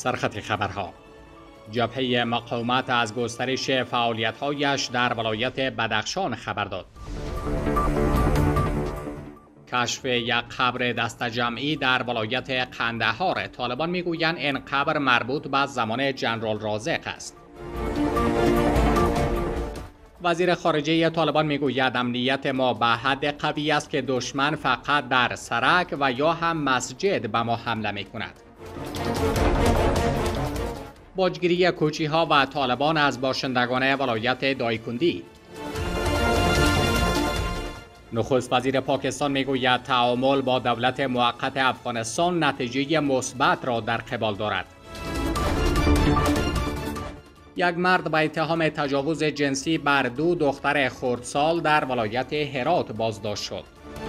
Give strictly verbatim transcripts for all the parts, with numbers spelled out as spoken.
سرخط خبرها. جبهه مقاومت از گسترش فعالیت‌هایش در ولایت بدخشان خبر داد. کشف یک قبر دست جمعی در ولایت قندهار. طالبان میگویند این قبر مربوط به زمان جنرال رازق است. وزیر خارجه طالبان میگوید امنیت ما به حد قوی است که دشمن فقط در سرک و یا هم مسجد به ما حمله میکند. باجگیری کوچی‌ها و طالبان از باشندگان ولایت دایکندی. نخست وزیر پاکستان میگوید تعامل با دولت موقت افغانستان نتیجه مثبت را در قبال دارد. یک مرد به اتهام تجاوز جنسی بر دو دختر خردسال در ولایت هرات بازداشت شد.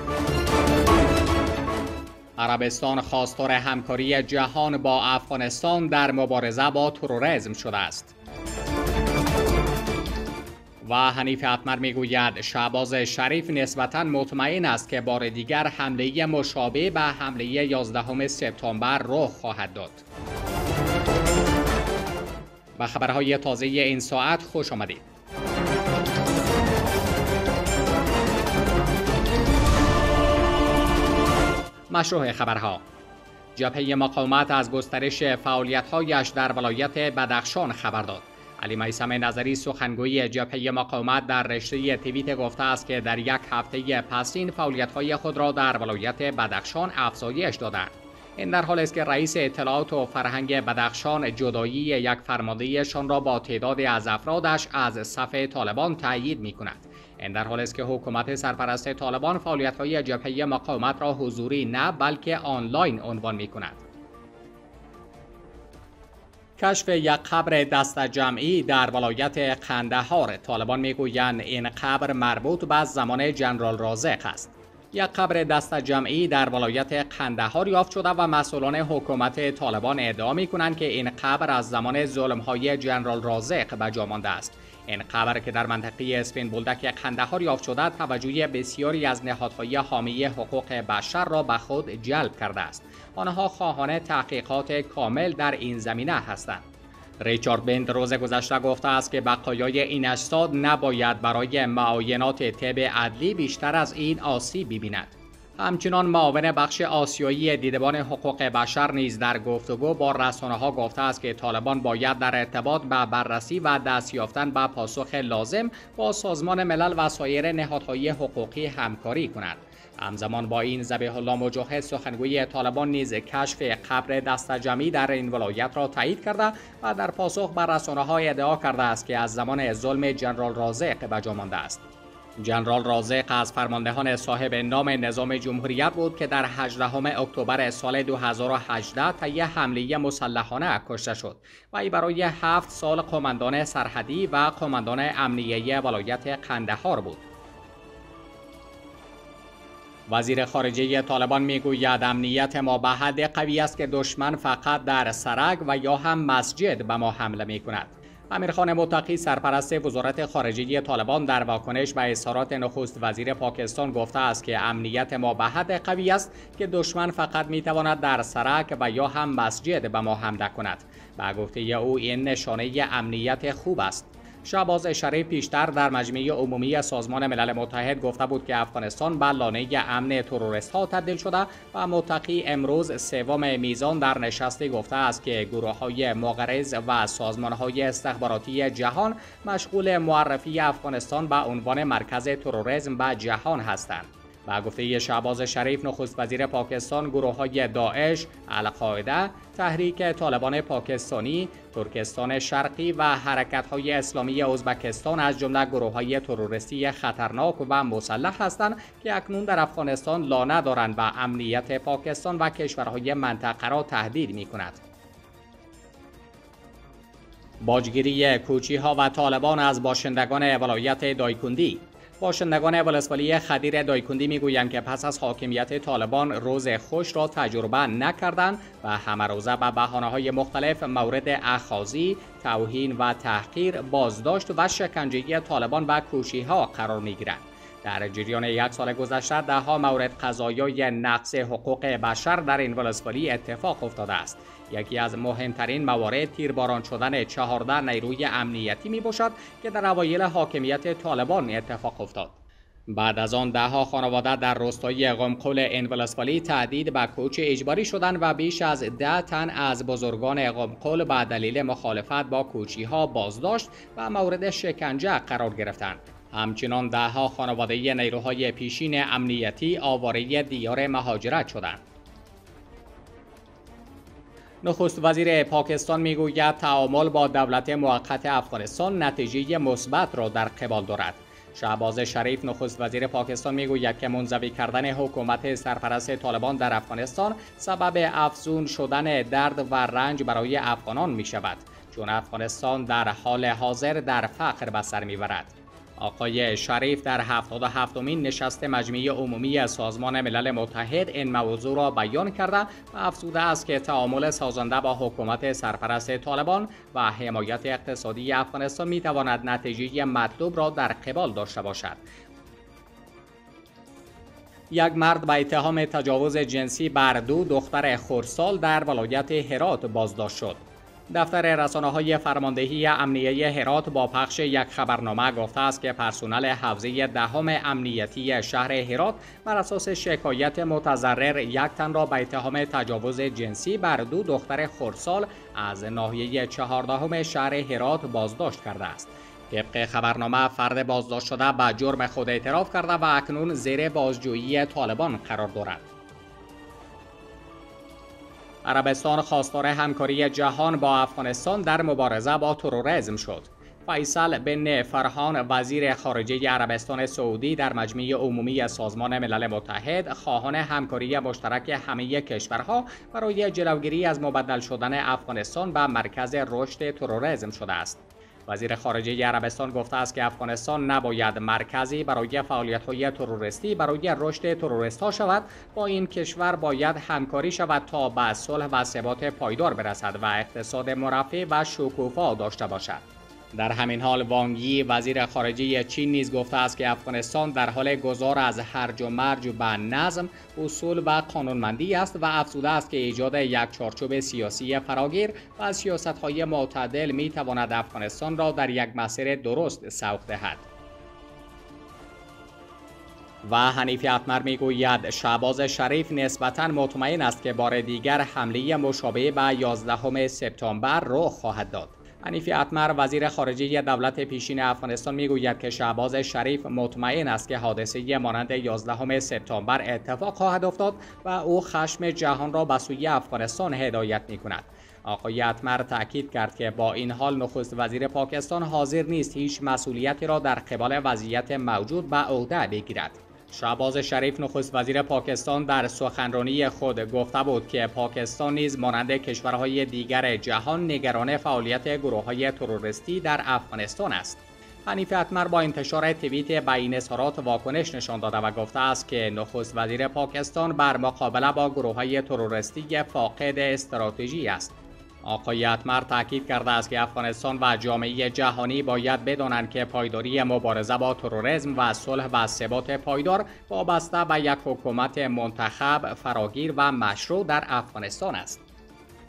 عربستان خواستار همکاری جهان با افغانستان در مبارزه با تروریسم شده است. و حنیف اتمر میگوید شهباز شریف نسبتاً مطمئن است که بار دیگر حمله مشابه به حمله یازدهم سپتامبر رخ خواهد داد. و خبرهای تازه این ساعت خوش آمدید. مشروع خبرها. جبهه مقاومت از گسترش فعالیت‌هایش در ولایت بدخشان خبر داد. علی میثم نظری سخنگوی جبهه مقاومت در رشته توییت گفته است که در یک هفته پسین فعالیت‌های خود را در ولایت بدخشان افزایش دادند. این در حالی است که رئیس اطلاعات و فرهنگ بدخشان جدایی یک فرماندهیشان را با تعدادی از افرادش از صف طالبان تأیید می‌کند. این در حالی است که حکومت سرپرست طالبان فعالیت‌های جبهه مقاومت را حضوری نه بلکه آنلاین عنوان می‌کند. کشف یک قبر دست جمعی در ولایت قندهار. طالبان میگویند این قبر مربوط به زمان جنرال رازق است. یک قبر دست جمعی در ولایت قندهار یافت شده و مسئولان حکومت طالبان ادعا می‌کنند که این قبر از زمان ظلم‌های جنرال رازق به جا مانده است. این قبر که در منطقه اسفین بولدک قندهار یافت شده توجه بسیاری از نهادهای حامی حقوق بشر را به خود جلب کرده است. آنها خواهان تحقیقات کامل در این زمینه هستند. ریچارد بند روز گذشته گفته است که بقایای این اجساد نباید برای معاینات طب عدلی بیشتر از این آسیب ببیند. همچنان معاون بخش آسیایی دیدبان حقوق بشر نیز در گفتگو با رسانه‌ها گفته است که طالبان باید در ارتباط به بررسی و دست یافتن به پاسخ لازم با سازمان ملل و سایر نهادهای حقوقی همکاری کنند. همزمان با این ذبیح الله مجاهد سخنگوی طالبان نیز کشف قبر دست جمعی در این ولایت را تایید کرده و در پاسخ به رسانه‌ها ادعا کرده است که از زمان ظلم جنرال رازق به جا مانده است. جنرال رازق از فرماندهان صاحب نام نظام جمهوریت بود که در هجدهم اکتبر سال دو هزار و هجده طی حمله مسلحانه کشته شد و ای برای هفت سال قماندان سرحدی و قماندان امنیه ولایت قندهار بود. وزیر خارجه طالبان میگوید امنیت ما به حد قوی است که دشمن فقط در سرک و یا هم مسجد به ما حمله میکند. امیرخان متقی سرپرست وزارت خارجه طالبان در واکنش به اظهارات نخست وزیر پاکستان گفته است که امنیت ما به حد قوی است که دشمن فقط میتواند در سرک و یا هم مسجد به ما حمله کند. به گفته او این نشانه امنیت خوب است. شهباز شریف پیشتر در مجمع عمومی سازمان ملل متحد گفته بود که افغانستان به لانه امن تروریست ها تبدیل شده و متقی امروز سوم میزان در نشستی گفته است که گروه های مغرض و سازمان های استخباراتی جهان مشغول معرفی افغانستان به عنوان مرکز تروریسم به جهان هستند. با گفته شهباز شریف نخست وزیر پاکستان گروه‌های داعش، القاعده، تحریک طالبان پاکستانی، ترکستان شرقی و حرکت‌های اسلامی ازبکستان از جمله گروه‌های تروریستی خطرناک و مسلح هستند که اکنون در افغانستان لانه دارند و امنیت پاکستان و کشورهای منطقه را تهدید می‌کند. باجگیری کوچی‌ها و طالبان از باشندگان ولایت دایکندی. باشندگان ولسوالی خدیر دایکندی میگویند که پس از حاکمیت طالبان روز خوش را تجربه نکردند و همه روزه به بهانه‌های مختلف مورد اخاذی، توهین و تحقیر، بازداشت و شکنجه طالبان و کوچی‌ها قرار می‌گیرند. در جریان یک سال گذشته ده‌ها مورد قضایای نقض حقوق بشر در این ولسوالی اتفاق افتاده است. یکی از مهمترین موارد تیرباران شدن چهارده نیروی امنیتی می باشد که در اوایل حاکمیت طالبان اتفاق افتاد. بعد از آن دهها خانواده در روستای قمقل انولسوالی تهدید به کوچ اجباری شدند و بیش از ده تن از بزرگان قمقل به دلیل مخالفت با کوچی‌ها بازداشت و مورد شکنجه قرار گرفتند. همچنان دهها خانواده نیروهای پیشین امنیتی آواره دیار مهاجرت شدند. نخست وزیر پاکستان میگوید تعامل با دولت موقت افغانستان نتیجه مثبت را در قبال دارد. شهباز شریف نخست وزیر پاکستان میگوید که منزوی کردن حکومت سرپرست طالبان در افغانستان سبب افزون شدن درد و رنج برای افغانان می شود، چون افغانستان در حال حاضر در فقر به سر میبرد. آقای شریف در هفتاد و هفتمین نشست مجمع عمومی سازمان ملل متحد این موضوع را بیان کرده و افزوده است که تعامل سازنده با حکومت سرپرست طالبان و حمایت اقتصادی افغانستان می تواند نتیجه مطلوب را در قبال داشته باشد. یک مرد به اتهام تجاوز جنسی بر دو دختر خردسال در ولایت هرات بازداشت شد. دفتر رسانه‌های فرماندهی امنیه هرات با پخش یک خبرنامه گفته است که پرسنل حوزه دهم امنیتی شهر هرات بر اساس شکایت متضرر یک تن را به اتهام تجاوز جنسی بر دو دختر خردسال از ناحیه چهاردهم شهر هرات بازداشت کرده است. طبق خبرنامه فرد بازداشت شده به جرم خود اعتراف کرده و اکنون زیر بازجویی طالبان قرار دارد. عربستان خواستار همکاری جهان با افغانستان در مبارزه با تروریسم شد. فیصل بن فرحان وزیر خارجه عربستان سعودی در مجمع عمومی سازمان ملل متحد خواهان همکاری مشترک همه کشورها برای جلوگیری از مبدل شدن افغانستان به مرکز رشد تروریسم شده است. وزیر خارجه عربستان گفته است که افغانستان نباید مرکزی برای فعالیت‌های تروریستی برای رشد تروریست‌ها شود. با این کشور باید همکاری شود تا به صلح و ثبات پایدار برسد و اقتصاد مرفه و شکوفا داشته باشد. در همین حال وانگ یی وزیر خارجه چین نیز گفته است که افغانستان در حال گذار از هرج و مرج به نظم، اصول و قانونمندی است و افزوده است که ایجاد یک چارچوب سیاسی فراگیر و سیاست‌های معتدل می‌تواند افغانستان را در یک مسیر درست سوق دهد. و حنیف اتمر میگوید شهباز شریف نسبتاً مطمئن است که بار دیگر حمله مشابه به یازدهم سپتامبر رخ خواهد داد. حنیف اتمر وزیر خارجه دولت پیشین افغانستان میگوید که شهباز شریف مطمئن است که حادثه مانند یازدهم سپتامبر اتفاق خواهد افتاد و او خشم جهان را به سوی افغانستان هدایت میکند. آقای اتمر تاکید کرد که با این حال نخست وزیر پاکستان حاضر نیست هیچ مسئولیتی را در قبال وضعیت موجود به عهده بگیرد. شهباز شریف نخست وزیر پاکستان در سخنرانی خود گفته بود که پاکستان نیز مانند کشورهای دیگر جهان نگران فعالیت گروه‌های تروریستی در افغانستان است. حنیف اتمر با انتشار توییت به این اظهارات واکنش نشان داده و گفته است که نخست وزیر پاکستان بر مقابله با گروه‌های تروریستی فاقد استراتژی است. آقای اتمر تاکید کرده است که افغانستان و جامعه جهانی باید بدانند که پایداری مبارزه با تروریسم و صلح و ثبات پایدار وابسته به یک حکومت منتخب، فراگیر و مشروع در افغانستان است.